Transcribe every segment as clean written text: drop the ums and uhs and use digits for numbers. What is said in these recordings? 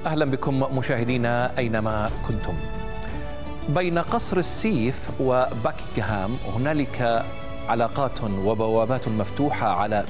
أهلا بكم مشاهدينا أينما كنتم. بين قصر السيف وباكنغهام هنالك علاقات وبوابات مفتوحة على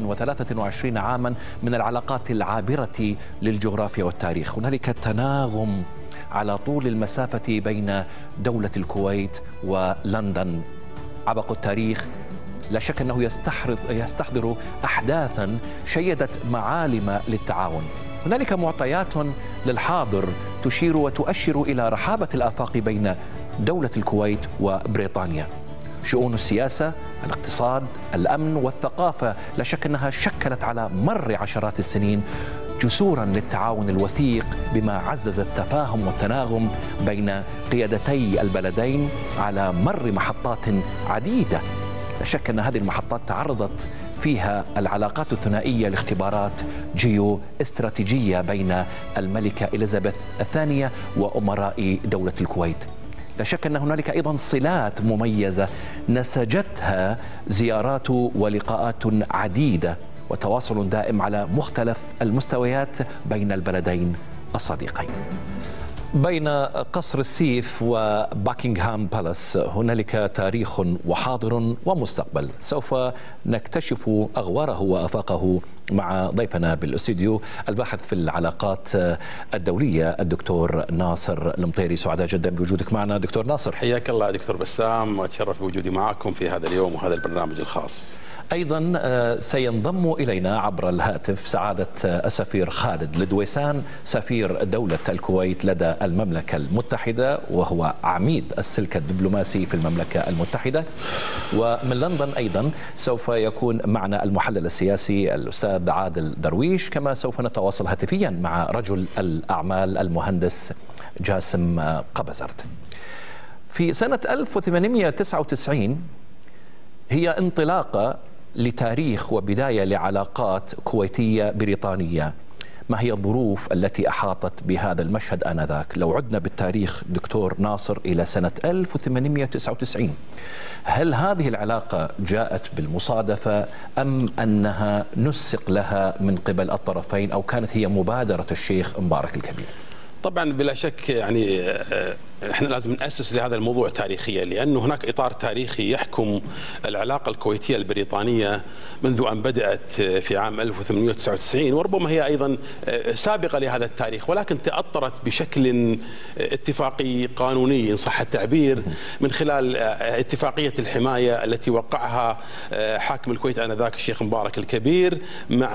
123 عاما من العلاقات العابرة للجغرافيا والتاريخ. هنالك تناغم على طول المسافة بين دولة الكويت ولندن. عبق التاريخ لا شك أنه يستحضر أحداثا شيدت معالم للتعاون. هنالك معطيات للحاضر تشير وتؤشر إلى رحابة الآفاق بين دولة الكويت وبريطانيا. شؤون السياسة، الاقتصاد، الأمن والثقافة لا شك أنها شكلت على مر عشرات السنين جسورا للتعاون الوثيق، بما عزز التفاهم والتناغم بين قيادتي البلدين على مر محطات عديدة. لا شك أن هذه المحطات تعرضت فيها العلاقات الثنائية لاختبارات جيو استراتيجية بين الملكة إليزابيث الثانية وأمراء دولة الكويت. لا شك أن هنالك أيضا صلات مميزة نسجتها زيارات ولقاءات عديدة وتواصل دائم على مختلف المستويات بين البلدين الصديقين. بين قصر السيف وباكنغهام بالاس هنالك تاريخ وحاضر ومستقبل. سوف نكتشف أغواره وآفاقه مع ضيفنا بالاستوديو الباحث في العلاقات الدولية الدكتور ناصر المطيري. سعداء جدا بوجودك معنا دكتور ناصر. حياك الله دكتور بسام، وأتشرف بوجودي معكم في هذا اليوم وهذا البرنامج الخاص. أيضا سينضم إلينا عبر الهاتف سعادة السفير خالد الدويسان، سفير دولة الكويت لدى المملكة المتحدة، وهو عميد السلك الدبلوماسي في المملكة المتحدة. ومن لندن أيضا سوف يكون معنا المحلل السياسي الأستاذ عادل درويش، كما سوف نتواصل هاتفيا مع رجل الأعمال المهندس جاسم قبزرت. في سنة 1899 هي انطلاقة لتاريخ وبداية لعلاقات كويتية بريطانية. ما هي الظروف التي أحاطت بهذا المشهد آنذاك؟ لو عدنا بالتاريخ دكتور ناصر إلى سنة 1899، هل هذه العلاقة جاءت بالمصادفة أم أنها نسق لها من قبل الطرفين، أو كانت هي مبادرة الشيخ مبارك الكبير؟ طبعا بلا شك يعني احنا لازم نأسس لهذا الموضوع تاريخيا، لأنه هناك إطار تاريخي يحكم العلاقة الكويتية البريطانية منذ أن بدأت في عام 1899، وربما هي أيضا سابقة لهذا التاريخ، ولكن تأطرت بشكل اتفاقي قانوني إن صح التعبير من خلال اتفاقية الحماية التي وقعها حاكم الكويت آنذاك الشيخ مبارك الكبير مع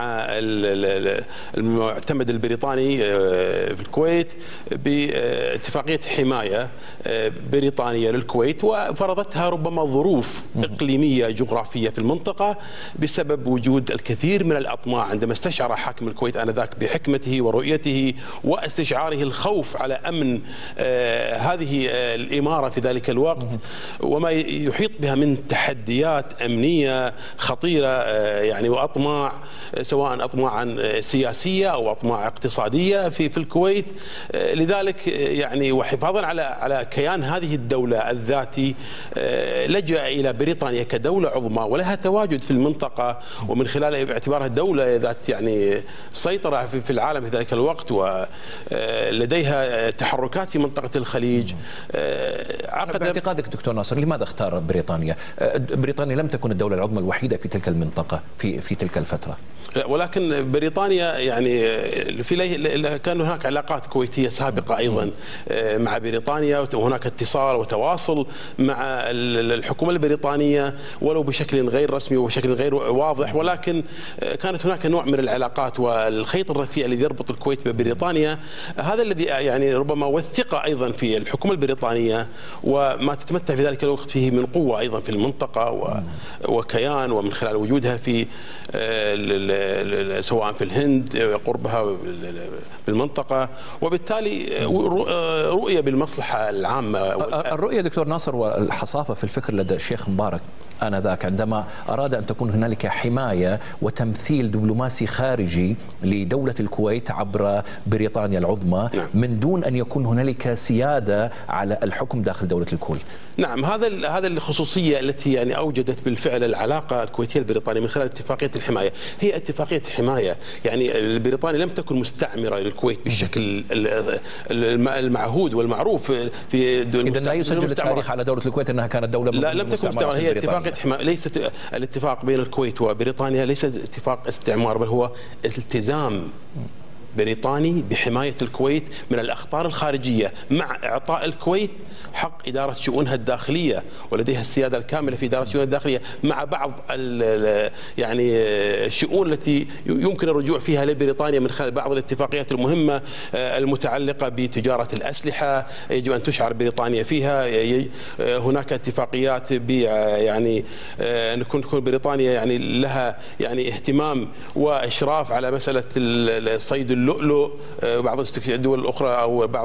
المعتمد البريطاني في الكويت باتفاقية حماية بريطانية للكويت، وفرضتها ربما ظروف إقليمية جغرافية في المنطقة بسبب وجود الكثير من الأطماع. عندما استشعر حاكم الكويت آنذاك بحكمته ورؤيته واستشعاره الخوف على أمن هذه الإمارة في ذلك الوقت وما يحيط بها من تحديات أمنية خطيرة يعني وأطماع، سواء أطماع سياسية أو أطماع اقتصادية في الكويت. لذلك يعني وحفاظا على كيان هذه الدولة الذاتي لجأ إلى بريطانيا كدولة عظمى ولها تواجد في المنطقة، ومن خلال باعتبارها دولة ذات يعني سيطرة في العالم في ذلك الوقت ولديها تحركات في منطقة الخليج. باعتقادك دكتور ناصر لماذا اختار بريطانيا؟ بريطانيا لم تكن الدولة العظمى الوحيدة في تلك المنطقة في تلك الفترة، ولكن بريطانيا يعني كان هناك علاقات كويتية سابقة أيضا مع بريطانيا، وهناك اتصال وتواصل مع الحكومة البريطانية ولو بشكل غير رسمي وبشكل غير واضح، ولكن كانت هناك نوع من العلاقات والخيط الرفيع الذي يربط الكويت ببريطانيا، هذا الذي يعني ربما والثقة أيضا في الحكومة البريطانية وما تتمتع في ذلك الوقت فيه من قوة أيضا في المنطقة وكيان، ومن خلال وجودها في سواء في الهند قربها بالمنطقة، وبالتالي رؤية بالمصلحة العامة. الرؤية دكتور ناصر والحصافة في الفكر لدى الشيخ مبارك آنذاك عندما أراد أن تكون هنالك حماية وتمثيل دبلوماسي خارجي لدولة الكويت عبر بريطانيا العظمى من دون أن يكون هنالك سيادة على الحكم داخل دولة الكويت. نعم، هذا الخصوصية التي يعني أوجدت بالفعل العلاقة الكويتية البريطانية من خلال اتفاقية الحماية. هي اتفاقية حماية، يعني بريطانيا لم تكن مستعمرة للكويت بالشكل المعهود والمعروف في إذا لا يسجل التاريخ على دولة الكويت أنها كانت دولة لا، لم تكن مستعمرة. هي اتفاقية حماية، ليست الاتفاق بين الكويت وبريطانيا ليس اتفاق استعمار، بل هو التزام بريطاني بحماية الكويت من الأخطار الخارجية، مع إعطاء الكويت حق إدارة شؤونها الداخلية ولديها السيادة الكاملة في إدارة شؤونها الداخلية، مع بعض يعني الشؤون التي يمكن الرجوع فيها لبريطانيا من خلال بعض الاتفاقيات المهمة المتعلقة بتجارة الأسلحة يجب أن تشعر بريطانيا فيها. هناك اتفاقيات يعني أن تكون بريطانيا يعني لها يعني اهتمام وإشراف على مسألة صيد اللؤلؤ. بعض الدول الأخرى أو بعض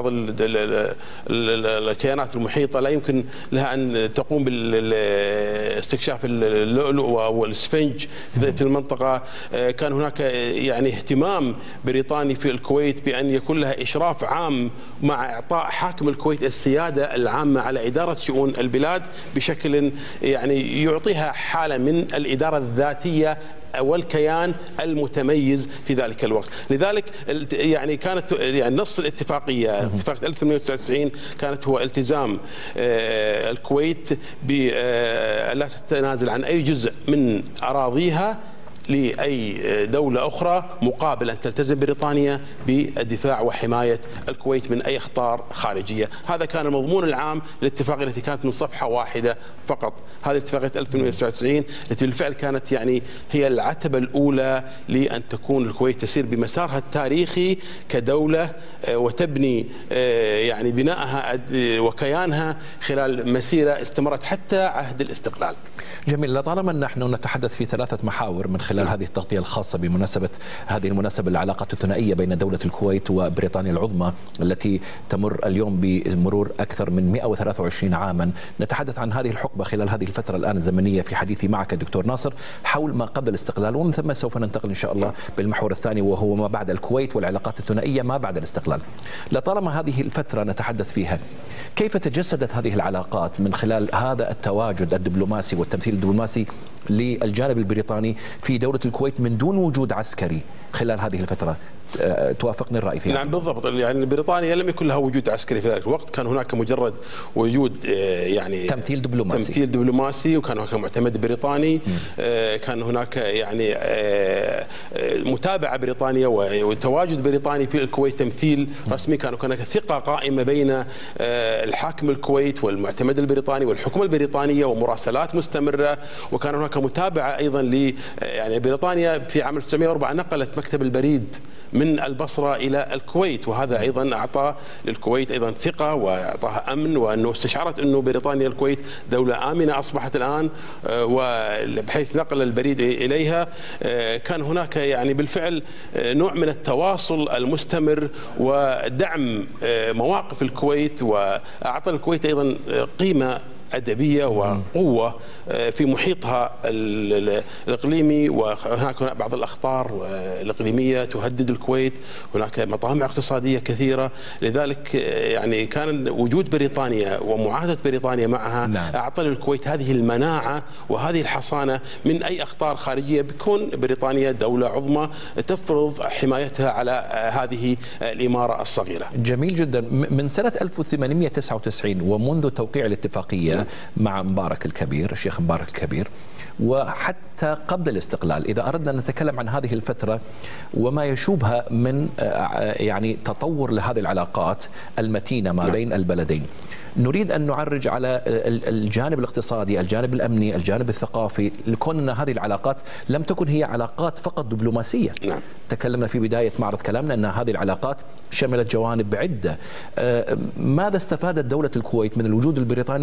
الكيانات المحيطة لا يمكن لها أن تقوم باستكشاف اللؤلؤ أو الإسفنج في المنطقة. كان هناك يعني اهتمام بريطاني في الكويت بأن يكون لها إشراف عام مع إعطاء حاكم الكويت السيادة العامة على إدارة شؤون البلاد بشكل يعني يعطيها حالة من الإدارة الذاتية والكيان المتميز في ذلك الوقت. لذلك يعني كانت يعني نص الاتفاقية اتفاقية 1899 كانت هو التزام الكويت بلا تتنازل عن أي جزء من أراضيها لأي دولة أخرى مقابل أن تلتزم بريطانيا بالدفاع وحماية الكويت من أي أخطار خارجية. هذا كان المضمون العام للاتفاقية التي كانت من صفحة واحدة فقط. هذه اتفاقية 1899 التي بالفعل كانت يعني هي العتبة الأولى لأن تكون الكويت تسير بمسارها التاريخي كدولة وتبني يعني بنائها وكيانها خلال مسيرة استمرت حتى عهد الاستقلال. جميل. لطالما نحن نتحدث في ثلاثة محاور من خلال هذه التغطية الخاصة بمناسبة هذه المناسبة العلاقات الثنائية بين دولة الكويت وبريطانيا العظمى التي تمر اليوم بمرور أكثر من 123 عاما، نتحدث عن هذه الحقبة خلال هذه الفترة الآن الزمنية في حديثي معك دكتور ناصر حول ما قبل الاستقلال، ومن ثم سوف ننتقل إن شاء الله بالمحور الثاني وهو ما بعد الكويت والعلاقات الثنائية ما بعد الاستقلال. لطالما هذه الفترة نتحدث فيها، كيف تجسدت هذه العلاقات من خلال هذا التواجد الدبلوماسي والتمثيل الدبلوماسي للجانب البريطاني في دولة الكويت من دون وجود عسكري خلال هذه الفترة؟ توافقني الرأي فيها؟ نعم بالضبط. يعني بريطانيا لم يكن لها وجود عسكري في ذلك الوقت، كان هناك مجرد وجود يعني تمثيل دبلوماسي وكان هناك معتمد بريطاني. كان هناك يعني متابعة بريطانية وتواجد بريطاني في الكويت، تمثيل رسمي. كان هناك ثقة قائمة بين الحاكم الكويت والمعتمد البريطاني والحكومة البريطانية ومراسلات مستمرة، وكان هناك متابعة أيضا يعني بريطانيا في عام 1904 نقلت مكتب البريد من البصرة إلى الكويت، وهذا أيضا أعطى للكويت أيضا ثقة وأعطاها أمن، وأنه استشعرت أنه بريطانيا الكويت دولة آمنة أصبحت الآن، وبحيث نقل البريد إليها كان هناك يعني بالفعل نوع من التواصل المستمر ودعم مواقف الكويت، وأعطى الكويت أيضا قيمة أدبية وقوة في محيطها الإقليمي. وهناك بعض الأخطار الإقليمية تهدد الكويت، هناك مطامع اقتصادية كثيرة. لذلك يعني كان وجود بريطانيا ومعاهدة بريطانيا معها أعطى للكويت هذه المناعة وهذه الحصانة من أي أخطار خارجية، بكون بريطانيا دولة عظمى تفرض حمايتها على هذه الإمارة الصغيرة. جميل جدا. من سنة 1899 ومنذ توقيع الاتفاقية مع مبارك الكبير، الشيخ مبارك الكبير، وحتى قبل الاستقلال، إذا أردنا أن نتكلم عن هذه الفترة وما يشوبها من يعني تطور لهذه العلاقات المتينة ما بين البلدين، نريد أن نعرج على الجانب الاقتصادي، الجانب الأمني، الجانب الثقافي، لكون أن هذه العلاقات لم تكن هي علاقات فقط دبلوماسية. تكلمنا في بداية معرض كلامنا أن هذه العلاقات شملت جوانب عدة. ماذا استفادت دولة الكويت من الوجود البريطاني غير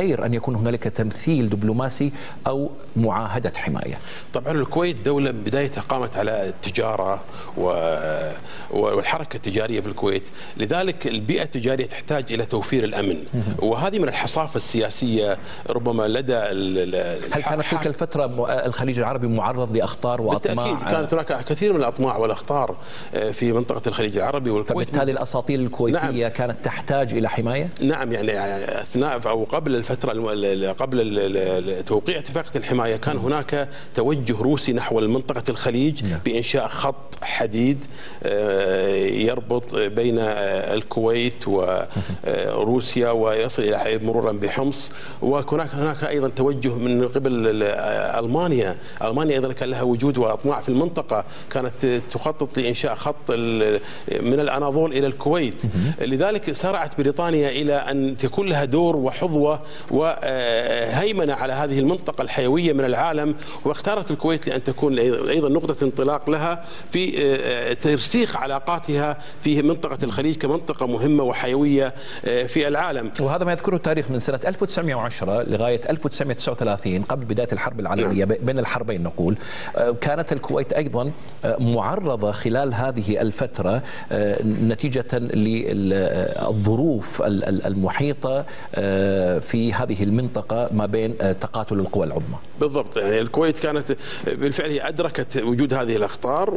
غير أن يكون هنالك تمثيل دبلوماسي أو معاهدة حماية؟ طبعا الكويت دولة من بدايتها قامت على التجارة والحركة التجارية في الكويت، لذلك البيئة التجارية تحتاج إلى توفير الأمن، وهذه من الحصافة السياسية ربما لدى هل كانت تلك الفترة الخليج العربي معرض لأخطار وأطماع؟ بالتأكيد كانت هناك كثير من الأطماع والأخطار في منطقة الخليج العربي والكويت، فبالتالي الأساطيل الكويتية نعم كانت تحتاج إلى حماية؟ نعم، يعني أثناء أو قبل الفترة قبل توقيع اتفاقية الحماية كان هناك توجه روسي نحو منطقة الخليج بإنشاء خط حديد يربط بين الكويت وروسيا ويصل إلى مرورا بحمص، وهناك أيضا توجه من قبل ألمانيا أيضا كان لها وجود وأطماع في المنطقة، كانت تخطط لإنشاء خط من الأناضول إلى الكويت. لذلك سارعت بريطانيا إلى أن تكون لها دور وحظوة وهيمنة على هذه المنطقة الحيوية من العالم، واختارت الكويت لأن تكون أيضا نقطة انطلاق لها في ترسيخ علاقاتها في منطقة الخليج كمنطقة مهمة وحيوية في العالم. وهذا ما يذكره التاريخ من سنة 1910 لغاية 1939 قبل بداية الحرب العالمية بين الحربين نقول، كانت الكويت أيضا معرضة خلال هذه الفترة نتيجة للظروف المحيطة في هذه المنطقة ما بين تقاتل القوى العظمى. بالضبط، يعني الكويت كانت بالفعل هي أدركت وجود هذه الأخطار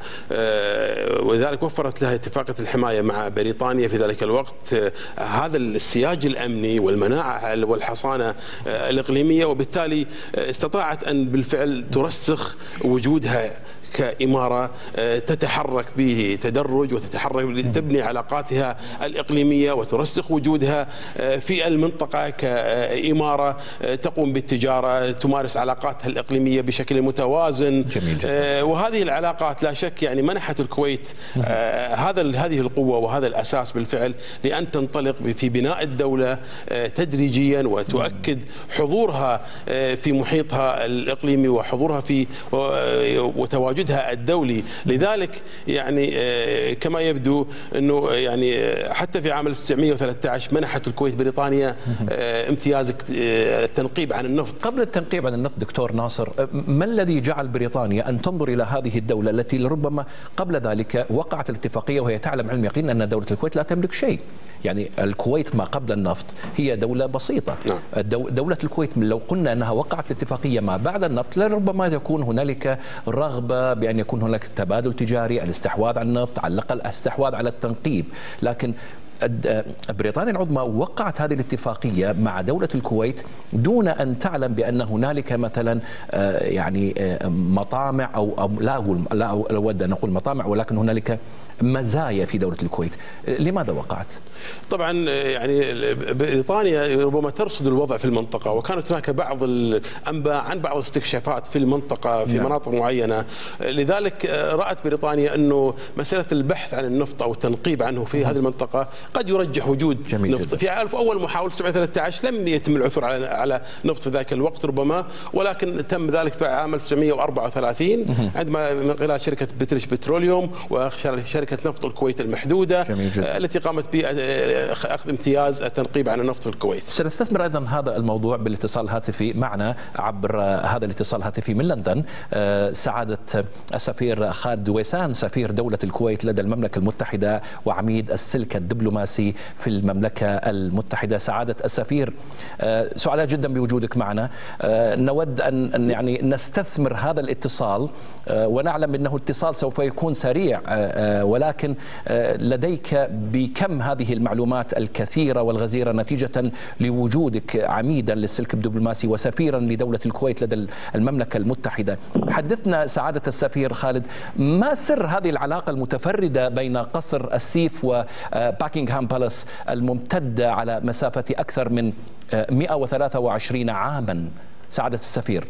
ولذلك وفرت لها اتفاقية الحماية مع بريطانيا في ذلك الوقت هذا السياج الأمني والمناعة والحصانة الإقليمية، وبالتالي استطاعت أن بالفعل ترسخ وجودها كإمارة تتحرك به تدرج وتتحرك تبني علاقاتها الإقليمية وترسخ وجودها في المنطقة كإمارة تقوم بالتجارة، تمارس علاقاتها الإقليمية بشكل متوازن. وهذه العلاقات لا شك يعني منحت الكويت هذه القوة وهذا الأساس بالفعل لأن تنطلق في بناء الدولة تدريجيا وتؤكد حضورها في محيطها الإقليمي وحضورها في وتواجدها الدولي. لذلك يعني كما يبدو أنه يعني حتى في عام 1913 منحت الكويت بريطانيا امتياز التنقيب عن النفط. قبل التنقيب عن النفط دكتور ناصر، ما الذي جعل بريطانيا أن تنظر إلى هذه الدولة التي لربما قبل ذلك وقعت الاتفاقية وهي تعلم علم يقين أن دولة الكويت لا تملك شيء؟ يعني الكويت ما قبل النفط هي دولة بسيطة. نعم. دولة الكويت لو قلنا أنها وقعت الاتفاقية ما بعد النفط لربما يكون هنالك رغبة بأن يكون هناك تبادل تجاري، الاستحواذ على النفط، على الأقل الاستحواذ على التنقيب، لكن بريطانيا العظمى وقعت هذه الاتفاقية مع دولة الكويت دون أن تعلم بأن هنالك مثلا يعني مطامع أو لا أود أن أقول مطامع، ولكن هنالك مزايا في دولة الكويت. لماذا وقعت؟ طبعا يعني بريطانيا ربما ترصد الوضع في المنطقة، وكانت هناك بعض الأنباء عن بعض الاستكشافات في المنطقة في مناطق معينة، لذلك رأت بريطانيا أنه مسألة البحث عن النفط أو التنقيب عنه في هذه المنطقة قد يرجح وجود نفط. في أول محاولة 1913 لم يتم العثور على نفط في ذاك الوقت ربما، ولكن تم ذلك في عام 1934 عندما من خلال شركة بريتش بتروليوم وشركة نفط الكويت المحدودة التي قامت بأخذ امتياز التنقيب عن النفط في الكويت. سنستثمر أيضا هذا الموضوع بالاتصال الهاتفي معنا عبر هذا الاتصال الهاتفي من لندن سعادة السفير خالد دويسان سفير دولة الكويت لدى المملكة المتحدة وعميد السلك الدبلوماسي في المملكة المتحدة. سعادة السفير، سعداء جدا بوجودك معنا. نود أن يعني نستثمر هذا الاتصال ونعلم أنه اتصال سوف يكون سريع، ولكن لديك بكم هذه المعلومات الكثيرة والغزيرة نتيجة لوجودك عميدا للسلك الدبلوماسي وسفيرا لدولة الكويت لدى المملكة المتحدة. حدثنا سعادة السفير خالد، ما سر هذه العلاقة المتفردة بين قصر السيف وباكنغهام بالاس الممتدة على مسافة أكثر من 123 عاما؟ سعادة السفير.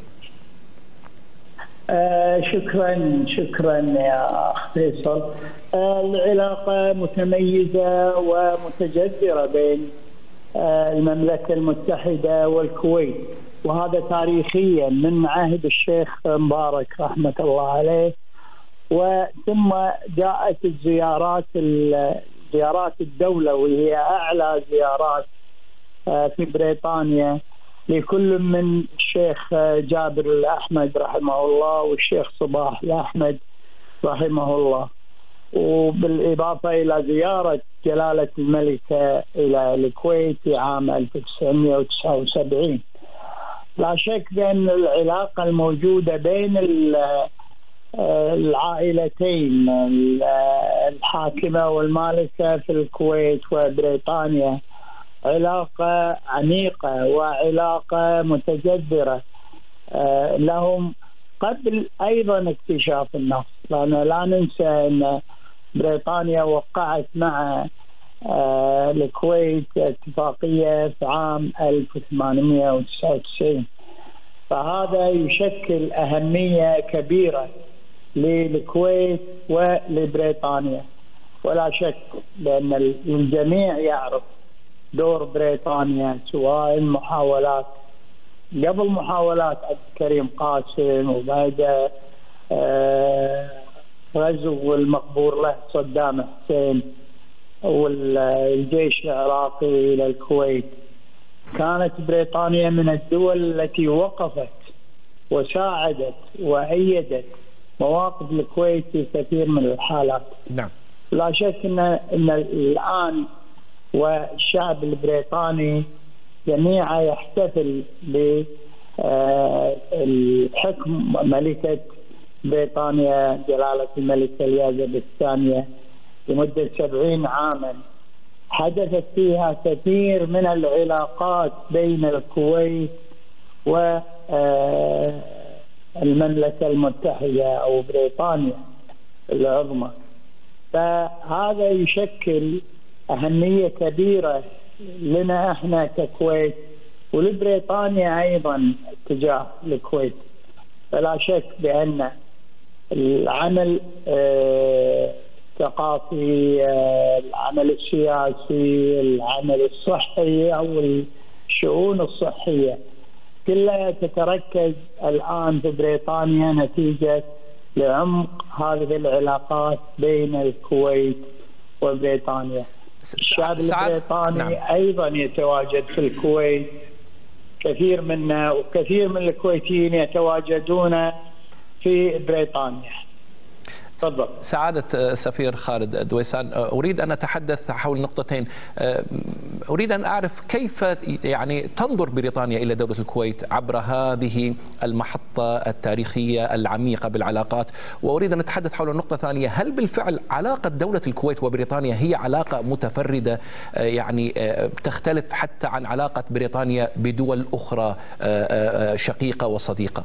شكرا يا أخ فيصل. العلاقة متميزة ومتجذرة بين المملكة المتحدة والكويت، وهذا تاريخيا من عهد الشيخ مبارك رحمة الله عليه، وثم جاءت زيارات الدولة وهي أعلى زيارات في بريطانيا لكل من الشيخ جابر الأحمد رحمه الله والشيخ صباح الأحمد رحمه الله، وبالإضافة إلى زيارة جلالة الملكة إلى الكويت في عام 1979. لا شك بأن العلاقة الموجودة بين العائلتين الحاكمة والمالكة في الكويت وبريطانيا علاقة عميقة وعلاقة متجذرة لهم قبل أيضا اكتشاف النفط، لأن لا ننسى أن بريطانيا وقعت مع الكويت اتفاقية في عام 1899، فهذا يشكل أهمية كبيرة للكويت ولبريطانيا. ولا شك بأن الجميع يعرف دور بريطانيا، سواء المحاولات قبل محاولات عبد الكريم قاسم وبعد غزو المقبور له صدام حسين والجيش العراقي إلى الكويت. كانت بريطانيا من الدول التي وقفت وساعدت وأيدت مواقف الكويت في كثير من الحالات. نعم. لا شك أن الآن والشعب البريطاني جميعا يحتفل بالحكم ملكة بريطانيا جلالة الملكة اليزابيث الثانية لمدة 70 عاما، حدثت فيها كثير من العلاقات بين الكويت والمملكة المتحدة أو بريطانيا العظمى. فهذا يشكل أهمية كبيرة لنا احنا ككويت ولبريطانيا ايضا تجاه الكويت. فلا شك بان العمل الثقافي، العمل السياسي، العمل الصحي او الشؤون الصحيه كلها تتركز الان في بريطانيا نتيجه لعمق هذه العلاقات بين الكويت وبريطانيا. الشعب البريطاني نعم. أيضا يتواجد في الكويت، كثير منا وكثير من الكويتيين يتواجدون في بريطانيا. تفضل. سعادة السفير خالد دويسان، أريد أن أتحدث حول نقطتين. أريد أن أعرف كيف يعني تنظر بريطانيا إلى دولة الكويت عبر هذه المحطة التاريخية العميقة بالعلاقات، وأريد أن أتحدث حول النقطة الثانية، هل بالفعل علاقة دولة الكويت وبريطانيا هي علاقة متفردة يعني تختلف حتى عن علاقة بريطانيا بدول أخرى شقيقة وصديقة؟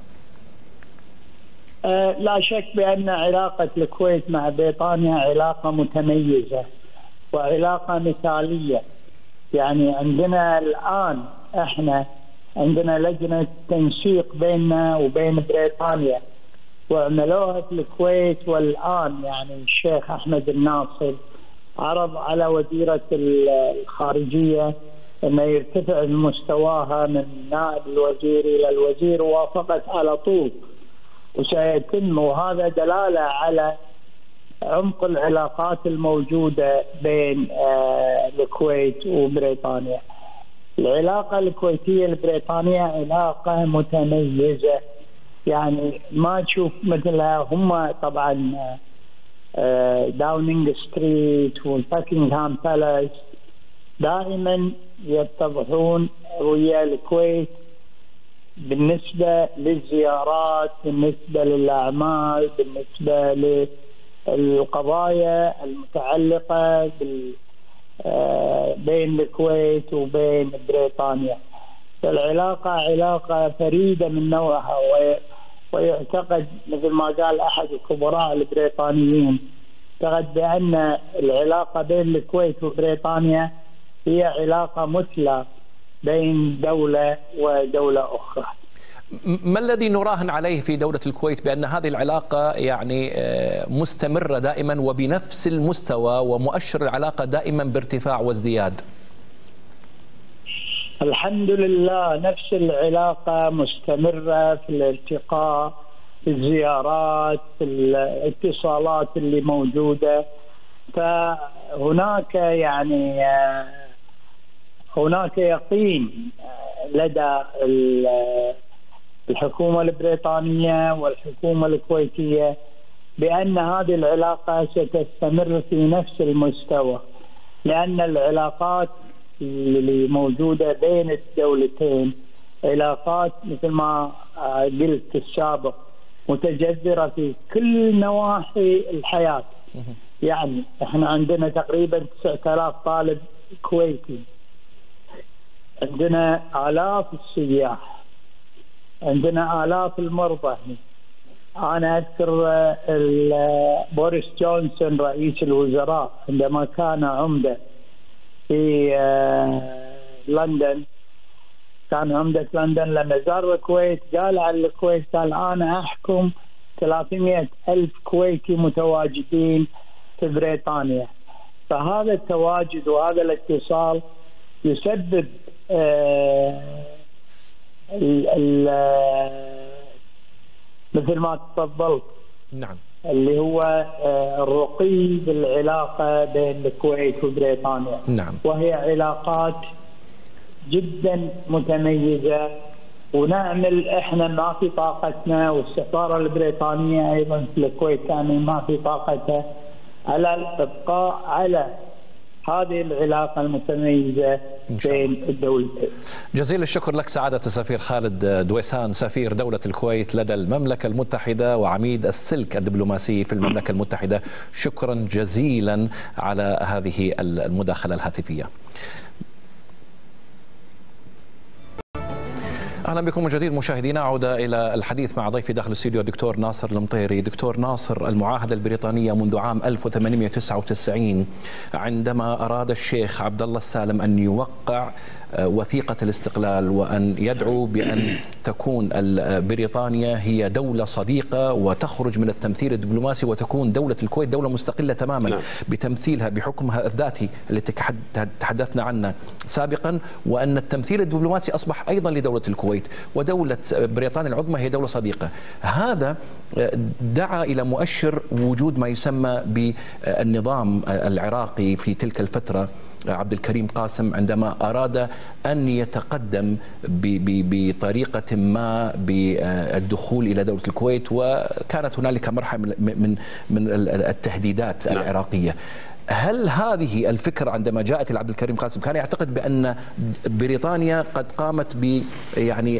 لا شك بأن علاقة الكويت مع بريطانيا علاقة متميزة وعلاقة مثالية. يعني عندنا الآن احنا عندنا لجنة تنسيق بيننا وبين بريطانيا وعملوها في الكويت، والآن يعني الشيخ أحمد الناصر عرض على وزيرة الخارجية أنه يرتفع مستواها من نائب الوزير إلى الوزير، ووافقت على طول وسيتم، وهذا دلالة على عمق العلاقات الموجودة بين الكويت وبريطانيا. العلاقة الكويتية البريطانية علاقة متميزة، يعني ما تشوف مثلها. هم طبعا داونينغ ستريت والباكنغهام بالاس دائما يتضحون ويا الكويت بالنسبة للزيارات، بالنسبة للأعمال، بالنسبة للقضايا المتعلقة بين الكويت وبين بريطانيا. فالعلاقة علاقة فريدة من نوعها، ويعتقد مثل ما قال أحد الخبراء البريطانيين اعتقد بأن العلاقة بين الكويت وبريطانيا هي علاقة مثلى بين دولة ودولة أخرى. ما الذي نراهن عليه في دولة الكويت بأن هذه العلاقة يعني مستمرة دائما وبنفس المستوى، ومؤشر العلاقة دائما بارتفاع وازدياد؟ الحمد لله نفس العلاقة مستمرة في الالتقاء، في الزيارات، في الاتصالات اللي موجودة. فهناك يعني هناك يقين لدى الحكومة البريطانية والحكومة الكويتية بأن هذه العلاقة ستستمر في نفس المستوى، لأن العلاقات اللي موجودة بين الدولتين علاقات مثل ما قلت السابق متجذرة في كل نواحي الحياة. يعني احنا عندنا تقريبا 9000 طالب كويتي، عندنا آلاف السياح، عندنا آلاف المرضى. أنا أذكر بوريس جونسون رئيس الوزراء عندما كان عمدة في لندن، كان عمدة لندن لما زار الكويت قال على الكويت، قال أنا أحكم 300,000 كويتي متواجدين في بريطانيا. فهذا التواجد وهذا الاتصال يسبب مثل ما تفضلت نعم اللي هو الرقي بالعلاقة بين الكويت وبريطانيا. نعم. وهي علاقات جدا متميزة، ونعمل احنا ما في طاقتنا، والسفارة البريطانية ايضا في الكويت تعمل ما في طاقتها على الابقاء على هذه العلاقة المتميزة بين الدولتين. جزيل الشكر لك سعادة السفير خالد دويسان، سفير دولة الكويت لدى المملكة المتحدة وعميد السلك الدبلوماسي في المملكة المتحدة. شكرا جزيلا على هذه المداخلة الهاتفية. اهلا بكم من جديد مشاهدينا. عودة الى الحديث مع ضيفي داخل الاستوديو الدكتور ناصر المطيري. دكتور ناصر، المعاهدة البريطانية منذ عام 1899 عندما اراد الشيخ عبد الله السالم ان يوقع وثيقة الاستقلال وأن يدعو بأن تكون بريطانيا هي دولة صديقة وتخرج من التمثيل الدبلوماسي وتكون دولة الكويت دولة مستقلة تماما بتمثيلها بحكمها الذاتي التي تحدثنا عنه سابقا، وأن التمثيل الدبلوماسي أصبح أيضا لدولة الكويت، ودولة بريطانيا العظمى هي دولة صديقة. هذا دعا إلى مؤشر وجود ما يسمى بالنظام العراقي في تلك الفترة. عبد الكريم قاسم عندما أراد أن يتقدم بطريقة ما بالدخول إلى دولة الكويت، وكانت هنالك مرحلة من التهديدات العراقية. هل هذه الفكرة عندما جاءت إلى عبد الكريم قاسم كان يعتقد بأن بريطانيا قد قامت ب يعني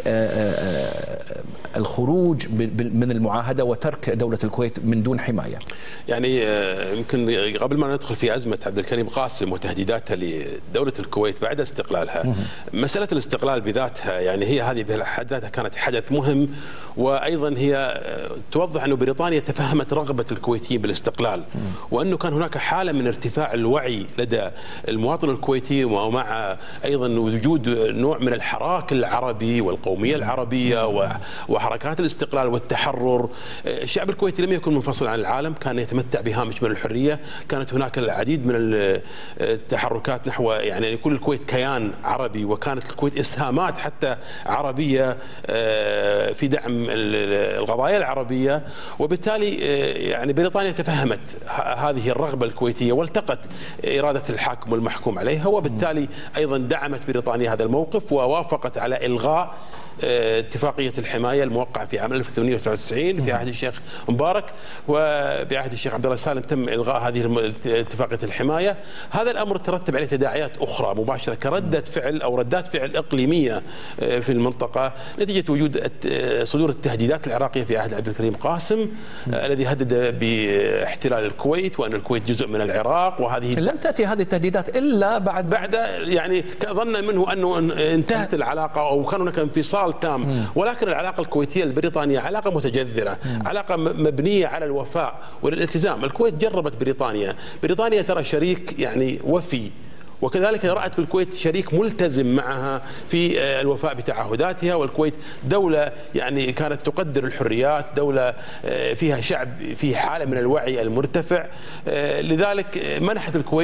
الخروج من المعاهدة وترك دولة الكويت من دون حماية؟ يعني يمكن قبل ما ندخل في أزمة عبد الكريم قاسم وتهديداتها لدولة الكويت بعد استقلالها، مسألة الاستقلال بذاتها يعني هي هذه بحد ذاتها كانت حدث مهم، وأيضا هي توضح أن بريطانيا تفهمت رغبة الكويتيين بالاستقلال، وأنه كان هناك حالة من ارتفاع الوعي لدى المواطن الكويتي، ومع أيضا وجود نوع من الحراك العربي والقومية العربية وحركات الاستقلال والتحرر. الشعب الكويتي لم يكن منفصل عن العالم، كان يتمتع بهامش من الحرية، كانت هناك العديد من التحركات نحو يعني كل الكويت كيان عربي، وكانت الكويت إسهامات حتى عربية في دعم القضايا العربية. وبالتالي يعني بريطانيا تفهمت هذه الرغبة الكويتية والتقت إرادة الحاكم والمحكوم عليها، وبالتالي أيضا دعمت بريطانيا هذا الموقف ووافقت على إلغاء اتفاقية الحماية الموقعة في عام 1899 في عهد الشيخ مبارك، وبعهد الشيخ عبد الله السالم تم إلغاء هذه اتفاقية الحماية. هذا الأمر ترتب عليه تداعيات أخرى مباشرة كردة فعل أو ردات فعل إقليمية في المنطقة نتيجة وجود صدور التهديدات العراقية في عهد عبد الكريم قاسم الذي هدد باحتلال الكويت وأن الكويت جزء من العراق. وهذه لم تأتي هذه التهديدات إلا بعد يعني ظنا منه أنه انتهت العلاقة أو كان هناك انفصال تام، ولكن العلاقة الكويتية البريطانية علاقة متجذرة، علاقة مبنية على الوفاء والالتزام. الكويت جربت بريطانيا ترى شريك يعني وفي، وكذلك رأت في الكويت شريك ملتزم معها في الوفاء بتعهداتها. والكويت دولة يعني كانت تقدر الحريات، دولة فيها شعب في حالة من الوعي المرتفع، لذلك منحت الكويت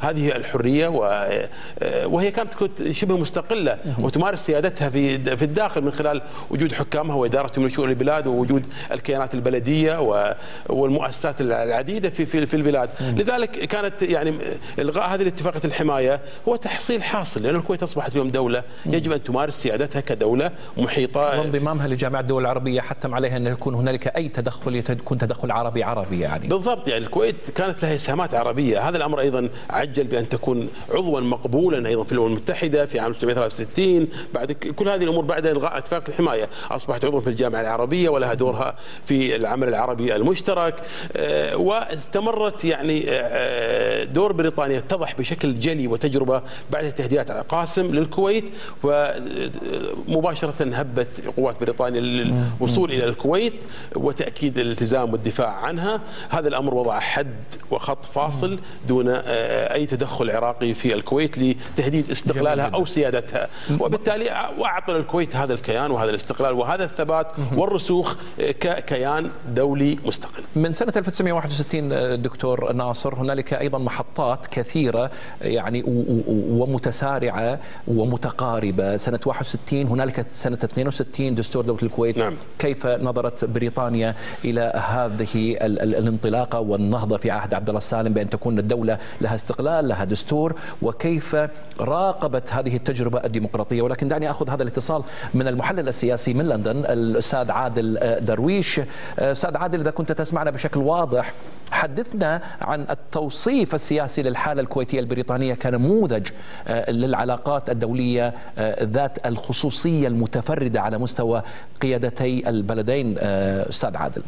هذه الحرية، وهي كانت شبه مستقلة وتمارس سيادتها في الداخل من خلال وجود حكامها وإدارتهم لشؤون البلاد ووجود الكيانات البلدية والمؤسسات العديدة في البلاد. لذلك كانت يعني إلغاء هذه الاتفاقية الحماية هو تحصيل حاصل، لأن الكويت أصبحت اليوم دولة يجب أن تمارس سيادتها كدولة محيطة، وانضمامها لجامعة الدول العربية حتم عليها أن يكون هنالك أي تدخل يكون تدخل عربي يعني. بالضبط، يعني الكويت كانت لها إسهامات عربية. هذا الأمر أيضا عجل بأن تكون عضوا مقبولا أيضا في الأمم المتحدة في عام 1963. بعد كل هذه الأمور بعد إلغاء اتفاقية الحماية أصبحت عضوا في الجامعة العربية ولها دورها في العمل العربي المشترك، واستمرت يعني دور بريطانيا اتضح بشكل جلي وتجربة بعد تهديدات قاسم للكويت، ومباشرة هبت قوات بريطانيا للوصول إلى الكويت وتأكيد الالتزام والدفاع عنها. هذا الأمر وضع حد وخط فاصل دون أي تدخل عراقي في الكويت لتهديد استقلالها أو سيادتها، وبالتالي أعطى الكويت هذا الكيان وهذا الاستقلال وهذا الثبات والرسوخ ككيان دولي مستقل. من سنة 1961 دكتور ناصر هنالك أيضا محطات كثيرة يعني ومتسارعة ومتقاربة. سنة 61 هنالك سنة 62 دستور دولة الكويت. نعم. كيف نظرت بريطانيا إلى هذه الانطلاقة والنهضة في عهد عبد الله السالم بأن تكون الدولة لها استقلال لها دستور، وكيف راقبت هذه التجربة الديمقراطية؟ ولكن دعني أخذ هذا الاتصال من المحلل السياسي من لندن الأستاذ عادل درويش. أستاذ عادل، إذا كنت تسمعنا بشكل واضح، حدثنا عن التوصيف السياسي للحالة الكويتية البريطانية كنموذج للعلاقات الدولية ذات الخصوصية المتفردة على مستوى قيادتي البلدين. أستاذ عادل.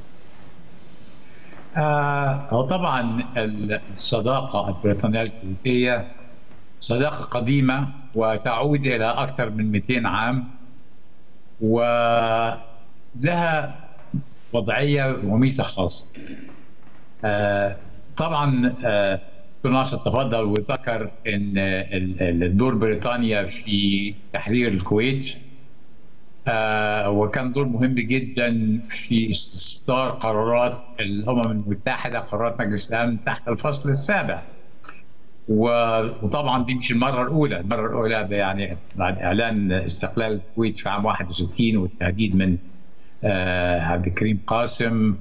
طبعا الصداقة البريطانية الكويتية صداقة قديمة وتعود إلى أكثر من 200 عام، ولها وضعية وميزة خاصة. طبعا ناصر تفضل وذكر ان الدور بريطانيا في تحرير الكويت، وكان دور مهم جدا في استصدار قرارات الامم المتحده، قرارات مجلس الامن تحت الفصل السابع. وطبعا دي مش المره الاولى، المره الاولى يعني بعد اعلان استقلال الكويت في عام 61 والتهديد من عبد الكريم قاسم،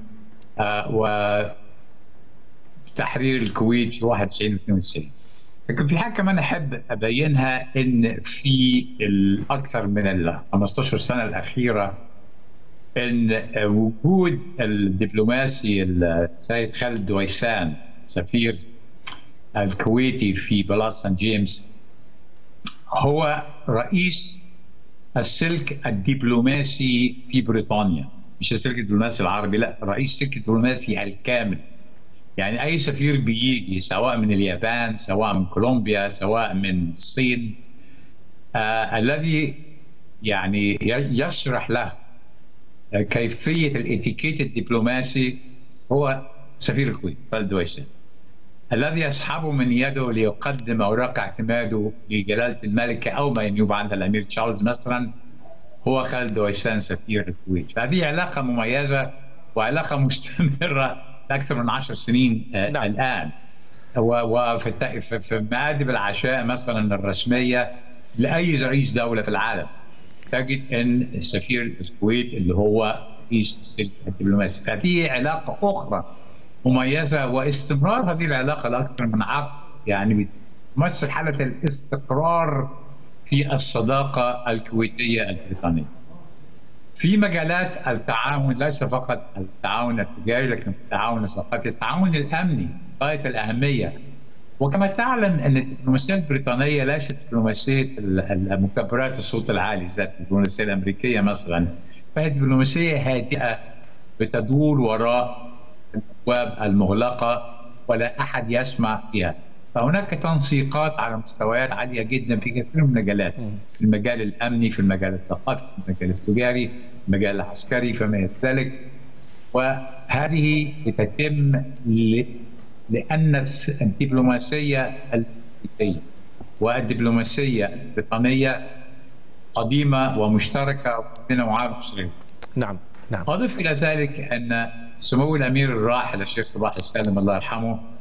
وتحرير الكويت في 91 و 92. لكن في حاجه كمان احب ابينها، ان في الاكثر من ال 15 سنه الاخيره ان وجود الدبلوماسي السيد خالد دويسان سفير الكويتي في بلاط سان جيمس هو رئيس السلك الدبلوماسي في بريطانيا، مش السلك الدبلوماسي العربي، لا، رئيس السلك الدبلوماسي الكامل. يعني أي سفير بيجي سواء من اليابان، سواء من كولومبيا، سواء من الصين، الذي يعني يشرح له كيفية الاتيكيت الدبلوماسي هو سفير الكويت خالد دويسان، الذي يسحبه من يده ليقدم أوراق اعتماده لجلالة الملكة أو ما ينوب عنها الأمير تشارلز مثلا، هو خالد دويسان سفير الكويت. فهذه علاقة مميزة وعلاقة مستمرة أكثر من 10 سنين نعم. الآن. وفي مآدب العشاء مثلا الرسمية لأي رئيس دولة في العالم تجد أن سفير الكويت اللي هو رئيس السلك الدبلوماسي. فهذه علاقة أخرى مميزة، واستمرار هذه العلاقة لأكثر من عقد يعني بتمثل حالة الاستقرار في الصداقة الكويتية البريطانية. في مجالات التعاون، ليس فقط التعاون التجاري لكن التعاون الثقافي، التعاون الأمني غاية الأهمية. وكما تعلم أن الدبلوماسية البريطانية ليست دبلوماسية المكبرات الصوت العالي ذات الدبلوماسية الأمريكية مثلا، فهي دبلوماسية هادئة بتدور وراء الأبواب المغلقة ولا أحد يسمع فيها. فهناك تنسيقات على مستويات عالية جدا في كثير من المجالات، في المجال الأمني، في المجال الثقافي، في المجال التجاري، في المجال العسكري فما إلى ذلك. وهذه بتتم لأن الدبلوماسية الكويتية والدبلوماسية البريطانية قديمة ومشتركة وتنوعات مشتركة. نعم نعم. أضف إلى ذلك أن سمو الأمير الراحل الشيخ صباح السالم الله يرحمه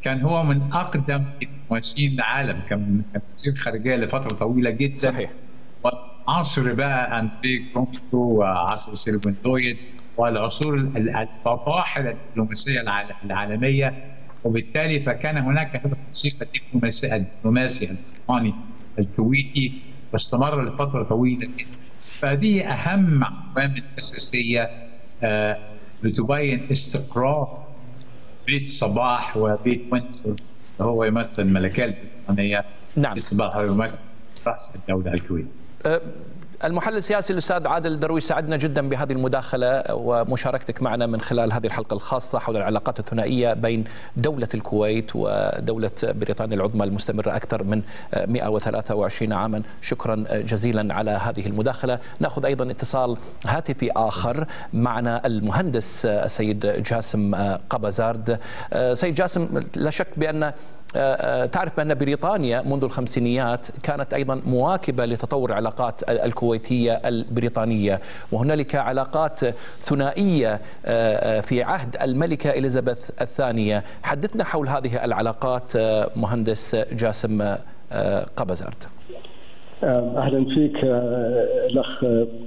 كان هو من اقدم الممثلين العالم، كان وزير خارجيه لفتره طويله جدا. صحيح. عصر بقى أندري كروميكو وعصر سيلفن دويد والعصور الفواحل الدبلوماسيه العالميه، وبالتالي فكان هناك هذا التنسيق الدبلوماسي البريطاني الكويتي واستمر لفتره طويله جدا. فهذه اهم عوامل اساسيه بتبين استقرار بيت صباح وبيت وينسور، هو يمثل الملكيه البريطانيه. نعم. صباح يمثل راس الدوله الكويتيه. المحلل السياسي الأستاذ عادل درويش، سعدنا جدا بهذه المداخلة ومشاركتك معنا من خلال هذه الحلقة الخاصة حول العلاقات الثنائية بين دولة الكويت ودولة بريطانيا العظمى المستمرة أكثر من 123 عاما. شكرا جزيلا على هذه المداخلة. نأخذ أيضا اتصال هاتفي آخر، معنا المهندس السيد جاسم قبازارد. سيد جاسم، لا شك بأن تعرف بأن بريطانيا منذ الخمسينيات كانت أيضا مواكبة لتطور العلاقات الكويتية البريطانية، وهنالك علاقات ثنائية في عهد الملكة إليزابيث الثانية. حدثنا حول هذه العلاقات مهندس جاسم قبازارد. أهلا فيك الأخ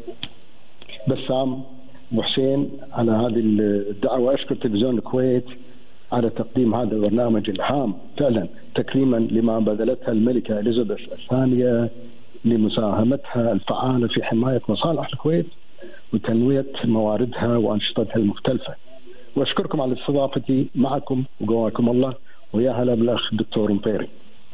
بسام أبو حسين على هذه الدعوة، وأشكر تلفزيون الكويت على تقديم هذا البرنامج الهام فعلا تكريما لما بذلتها الملكة إليزابيث الثانية لمساهمتها الفعالة في حماية مصالح الكويت وتنمية مواردها وأنشطتها المختلفة. وأشكركم على استضافتي معكم وقواكم الله، ويا هلا بالأخ الدكتور مطيري.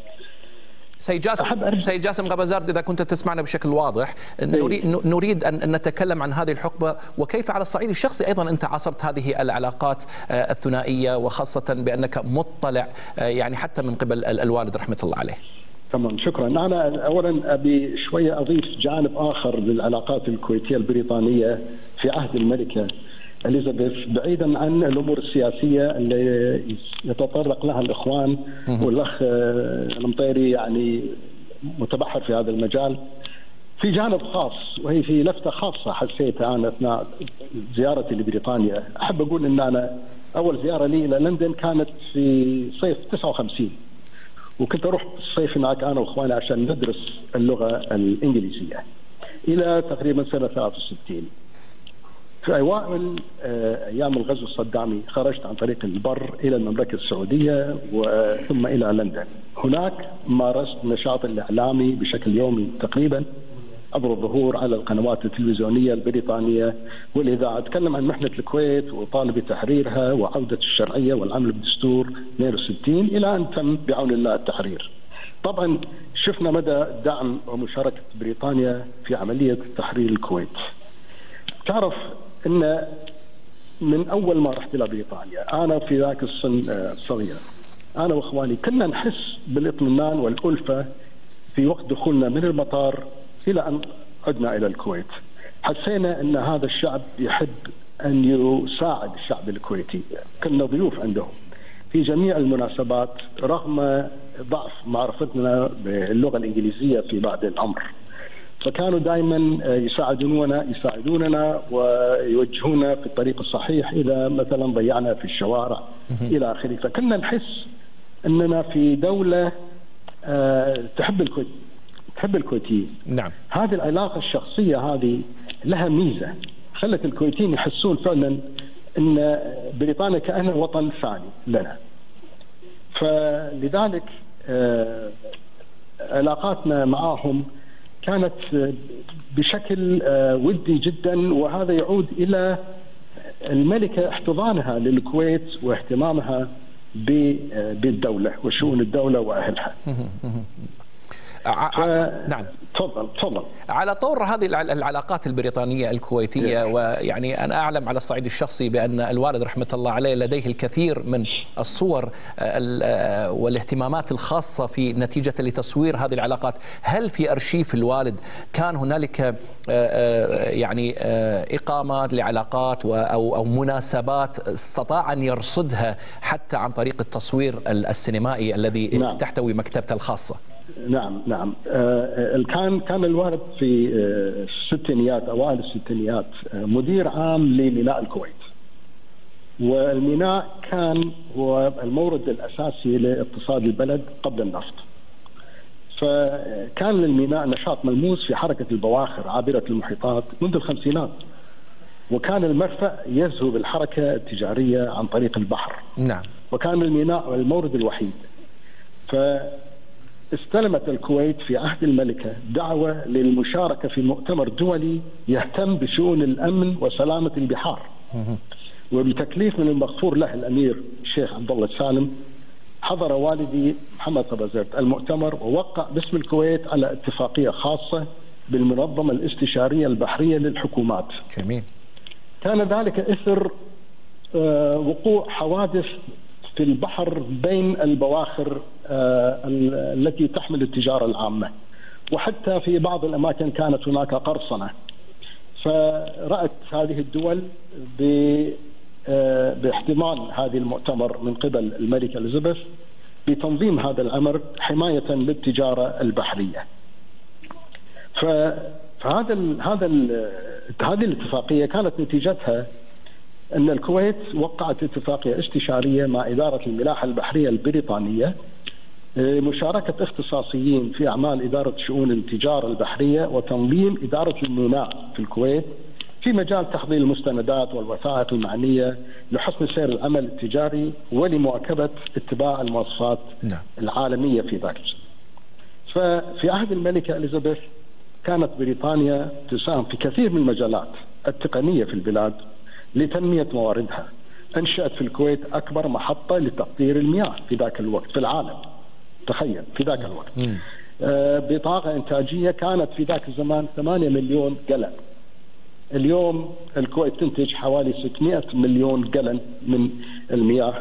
سيد جاسم قبازارد، إذا كنت تسمعنا بشكل واضح، نريد أن نتكلم عن هذه الحقبة وكيف على الصعيد الشخصي أيضا أنت عاصرت هذه العلاقات الثنائية، وخاصة بأنك مطلع يعني حتى من قبل الوالد رحمة الله عليه. تمام، شكرا. أنا أولا أبي شوية أضيف جانب آخر للعلاقات الكويتية البريطانية في عهد الملكة إليزابيث، بعيدا عن الأمور السياسية اللي يتطرق لها الإخوان والأخ المطيري يعني متبحر في هذا المجال. في جانب خاص، وهي في لفتة خاصة حسيتها أنا أثناء زيارتي لبريطانيا. أحب أقول أن أنا أول زيارة لي إلى لندن كانت في صيف 59، وكنت أروح الصيف هناك أنا وإخواني عشان ندرس اللغة الإنجليزية إلى تقريبا سنة 63. في أوائل أيام الغزو الصدامي خرجت عن طريق البر إلى المملكة السعودية وثم إلى لندن. هناك مارست النشاط الإعلامي بشكل يومي تقريبا عبر الظهور على القنوات التلفزيونية البريطانية والإذاعة. أتكلم عن محنة الكويت وطالب بتحريرها وعودة الشرعية والعمل بدستور 62 إلى أن تم بعون الله التحرير. طبعا شفنا مدى دعم ومشاركة بريطانيا في عملية تحرير الكويت. تعرف أن من أول ما رحت إلى بريطانيا أنا في ذاك السن الصغير، أنا وإخواني كنا نحس بالاطمئنان والألفة في وقت دخولنا من المطار إلى أن عدنا إلى الكويت. حسينا أن هذا الشعب يحب أن يساعد الشعب الكويتي، كنا ضيوف عندهم في جميع المناسبات رغم ضعف معرفتنا باللغة الإنجليزية في بعض الأمر. فكانوا دائما يساعدوننا ويوجهونا في الطريق الصحيح إذا مثلا ضيعنا في الشوارع إلى آخره. فكنا نحس أننا في دولة تحب الكويتيين. نعم. هذه العلاقة الشخصية هذه لها ميزة خلت الكويتيين يحسون فعلا أن بريطانيا كأنها وطن ثاني لنا. فلذلك علاقاتنا معهم كانت بشكل ودي جدا، وهذا يعود إلى الملكة احتضانها للكويت واهتمامها بالدولة وشؤون الدولة وأهلها. نعم، تفضل. على طور هذه العلاقات البريطانية الكويتية، ويعني أنا أعلم على الصعيد الشخصي بأن الوالد رحمة الله عليه لديه الكثير من الصور والاهتمامات الخاصة في نتيجة لتصوير هذه العلاقات. هل في أرشيف الوالد كان هنالك يعني إقامات لعلاقات أو مناسبات استطاع أن يرصدها حتى عن طريق التصوير السينمائي الذي تحتوي مكتبته الخاصة؟ نعم. كان الوالد في الستينيات، أوائل الستينيات، مدير عام لميناء الكويت. والميناء كان هو المورد الأساسي لاقتصاد البلد قبل النفط. فكان للميناء نشاط ملموس في حركة البواخر عابرة المحيطات منذ الخمسينات، وكان المرفأ يزهو بالحركة التجارية عن طريق البحر. نعم. وكان الميناء المورد الوحيد. فاستلمت الكويت في عهد الملكة دعوة للمشاركة في مؤتمر دولي يهتم بشؤون الأمن وسلامة البحار، وبتكليف من المغفور له الأمير الشيخ عبد الله السالم حضر والدي محمد طبازرت المؤتمر ووقع باسم الكويت على اتفاقية خاصة بالمنظمة الاستشارية البحرية للحكومات. جميل. كان ذلك إثر وقوع حوادث في البحر بين البواخر التي تحمل التجارة العامة، وحتى في بعض الأماكن كانت هناك قرصنة. فرأت هذه الدول باحتمال هذه المؤتمر من قبل الملكة إليزابيث بتنظيم هذا الأمر حماية للتجارة البحرية. هذه الاتفاقية كانت نتيجتها أن الكويت وقعت اتفاقية استشارية مع إدارة الملاحة البحرية البريطانية مشاركة اختصاصيين في أعمال إدارة شؤون التجارة البحرية وتنظيم إدارة الميناء في الكويت في مجال تحضير المستندات والوثائق المعنية لحسن سير العمل التجاري ولمواكبة اتباع المواصفات العالمية في ذاك الزمن. ففي عهد الملكة إليزابيث كانت بريطانيا تساهم في كثير من المجالات التقنية في البلاد لتنمية مواردها. أنشأت في الكويت أكبر محطة لتقطير المياه في ذاك الوقت في العالم، تخيل في ذاك الوقت، بطاقة إنتاجية كانت في ذاك الزمان 8 مليون جلن. اليوم الكويت تنتج حوالي 600 مليون جلن من المياه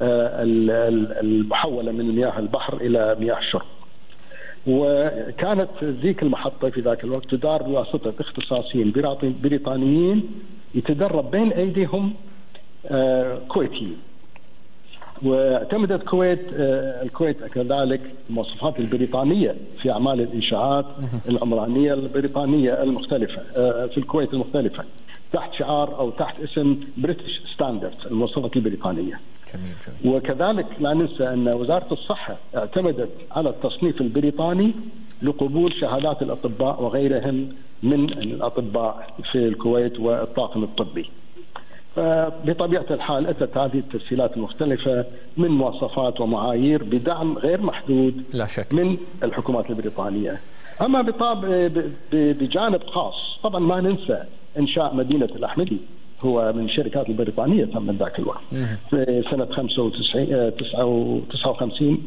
المحولة من مياه البحر إلى مياه الشرب. وكانت ذيك المحطة في ذاك الوقت تدار بواسطة اختصاصيين بريطانيين يتدرب بين أيديهم كويتيين. واعتمدت الكويت كذلك المواصفات البريطانية في أعمال الإنشاءات العمرانية البريطانية المختلفة في الكويت المختلفة تحت شعار أو تحت اسم بريتش ستاندردز المواصفات البريطانية. جميل. وكذلك لا ننسى أن وزارة الصحة اعتمدت على التصنيف البريطاني لقبول شهادات الأطباء وغيرهم من الأطباء في الكويت والطاقم الطبي. بطبيعة الحال أتت هذه التسهيلات المختلفة من مواصفات ومعايير بدعم غير محدود لا شك من الحكومات البريطانية. أما بجانب خاص طبعا ما ننسى إنشاء مدينة الأحمدي، هو من الشركات البريطانية تم من ذاك الوقت في سنة 45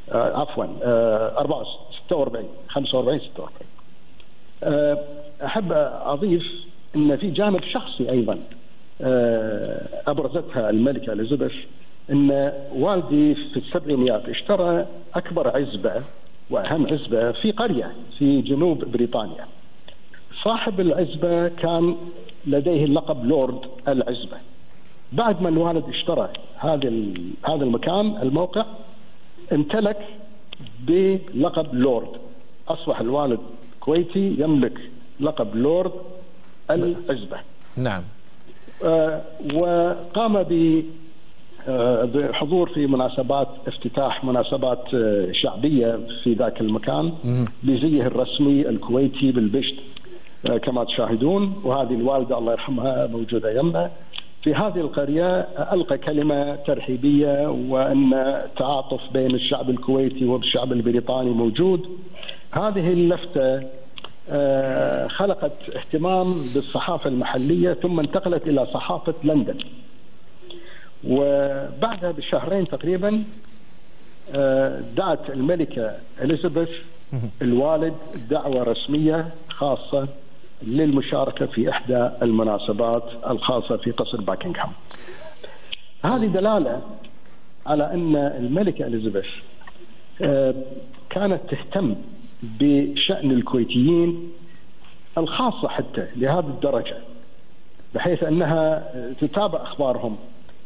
أحب أضيف أن في جانب شخصي أيضا أبرزتها الملكة إليزابيث، أن والدي في السبعينيات اشترى أكبر عزبة وأهم عزبة في قرية في جنوب بريطانيا. صاحب العزبة كان لديه اللقب لورد العزبة. بعد ما الوالد اشترى هذا المكان الموقع امتلك بلقب لورد، أصبح الوالد كويتي يملك لقب لورد العزبة. نعم. وقام بحضور في مناسبات افتتاح مناسبات شعبية في ذاك المكان بزيه الرسمي الكويتي بالبشت كما تشاهدون. وهذه الوالدة الله يرحمها موجودة يمنا في هذه القرية. ألقى كلمة ترحيبية وأن التعاطف بين الشعب الكويتي والشعب البريطاني موجود. هذه اللفتة خلقت اهتمام بالصحافة المحلية ثم انتقلت إلى صحافة لندن. وبعدها بشهرين تقريبا دعت الملكة إليزابيث الوالد دعوة رسمية خاصة للمشاركة في إحدى المناسبات الخاصة في قصر باكنغهام. هذه دلالة على أن الملكة إليزابيث كانت تهتم بشأن الكويتيين الخاصة حتى لهذه الدرجة، بحيث أنها تتابع أخبارهم.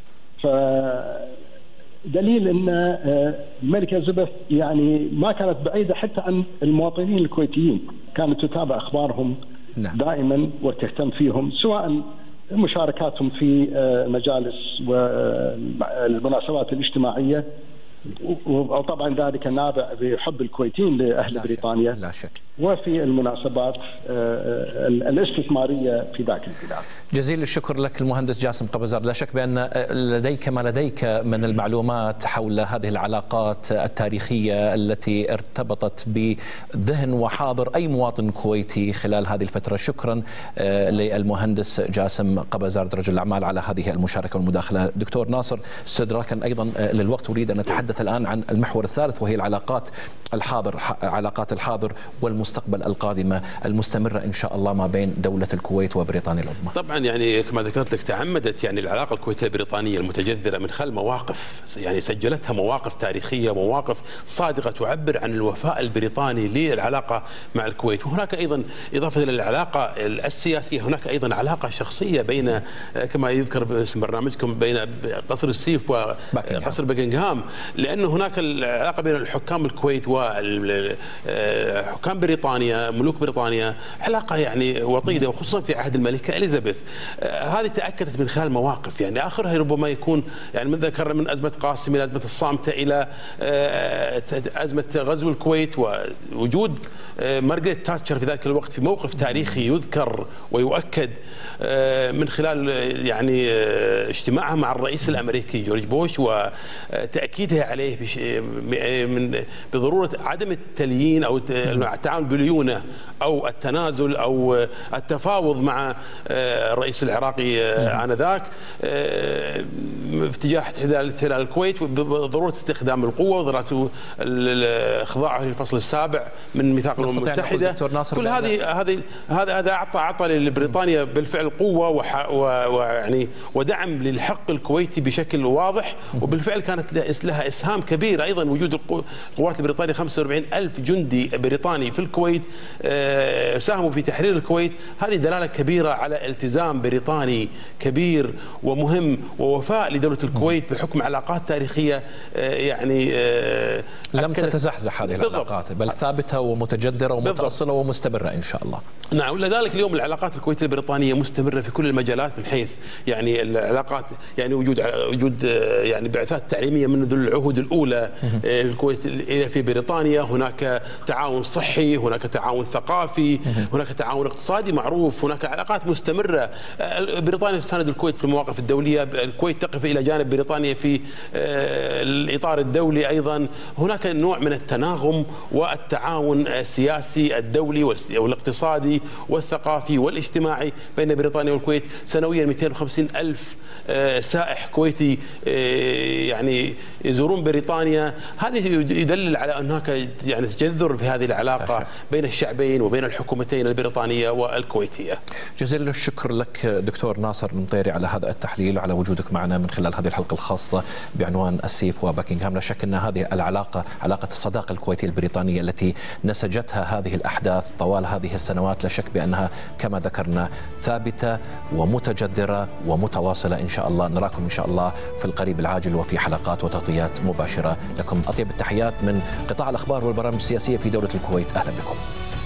فدليل أن الملكة إليزابيث يعني ما كانت بعيدة حتى عن المواطنين الكويتيين، كانت تتابع أخبارهم دائما وتهتم فيهم، سواء مشاركاتهم في مجالس والمناسبات الاجتماعية، وطبعا ذلك نابع بحب الكويتيين لأهل بريطانيا لا شك، وفي المناسبات الاستثمارية في ذاك البلاد. جزيل الشكر لك المهندس جاسم قبزارد. لا شك بأن لديك ما لديك من المعلومات حول هذه العلاقات التاريخية التي ارتبطت بذهن وحاضر أي مواطن كويتي خلال هذه الفترة. شكرا للمهندس جاسم قبزارد رجل الأعمال على هذه المشاركة والمداخلة. دكتور ناصر، استدراكا أيضا للوقت أريد أن نتحدث الآن عن المحور الثالث وهي علاقات الحاضر والمستقبل القادمة المستمرة إن شاء الله ما بين دولة الكويت وبريطانيا العظمى. طبعا يعني كما ذكرت لك تعمدت يعني العلاقة الكويتية البريطانية المتجذرة من خلال مواقف يعني سجلتها مواقف تاريخية، مواقف صادقة تعبر عن الوفاء البريطاني للعلاقة مع الكويت. وهناك أيضا إضافة إلى العلاقة السياسية هناك أيضا علاقة شخصية بين كما يذكر باسم برنامجكم بين قصر السيف وقصر باكنغهام، لأن هناك العلاقة بين الحكام الكويت وحكام بريطانيا ملوك بريطانيا علاقة يعني وطيدة، وخصوصا في عهد الملكة إليزابيث. هذه تأكدت من خلال مواقف يعني آخرها ربما يكون يعني من ذكرنا من أزمة قاسم إلى أزمة الصامتة إلى أزمة غزو الكويت ووجود مارغريت تاتشر في ذلك الوقت في موقف تاريخي يذكر ويؤكد من خلال يعني اجتماعها مع الرئيس الأمريكي جورج بوش وتأكيدها عليه بضرورة عدم التليين أو التعامل بالليونة أو التنازل أو التفاوض مع الرئيس العراقي آنذاك في اتجاه احتلال الكويت، بضرورة استخدام القوة وضرورة خضاعه للفصل السابع من ميثاق الأمم المتحدة. كل هذا أعطى لبريطانيا بالفعل قوة ويعني ودعم للحق الكويتي بشكل واضح، وبالفعل كانت لها إسهام كبير. أيضا وجود القوات البريطانية 45,000 جندي بريطاني في الكويت ساهموا في تحرير الكويت. هذه دلالة كبيرة على التزام بريطاني كبير ومهم ووفاء لدولة الكويت بحكم علاقات تاريخية يعني لم تتزحزح هذه العلاقات بل ثابتة ومتجذرة ومتأصلة ومستمرة إن شاء الله. نعم، ولذلك اليوم العلاقات الكويتية البريطانية مستمرة في كل المجالات، من حيث يعني العلاقات يعني وجود يعني بعثات تعليمية منذ العهود الأولى الكويت في بريطانيا، هناك تعاون صحي، هناك تعاون ثقافي، هناك تعاون اقتصادي معروف، هناك علاقات مستمرة. بريطانيا تساند الكويت في المواقف الدولية، الكويت تقف إلى جانب بريطانيا في الإطار الدولي. أيضا هناك نوع من التناغم والتعاون السياسي الدولي والاقتصادي والثقافي والاجتماعي بين بريطانيا والكويت. سنويا 250,000 سائح كويتي يعني يزورون بريطانيا. هذا يدلل على هناك يعني تجذر في هذه العلاقة بين الشعبين وبين الحكومتين البريطانية والكويتية. جزيل الشكر لك دكتور ناصر المطيري على هذا التحليل وعلى وجودك معنا من خلال هذه الحلقة الخاصة بعنوان السيف وباكنغهام. لا شك أن هذه العلاقة علاقة الصداقة الكويتية البريطانية التي نسجتها هذه الأحداث طوال هذه السنوات لا شك بأنها كما ذكرنا ثابتة ومتجذرة ومتواصلة. إن شاء الله نراكم إن شاء الله في القريب العاجل وفي حلقات وتغطيات مباشرة. لكم أطيب التحيات من قطاع الأخبار والبرامج السياسية في دولة الكويت. أهلا بكم.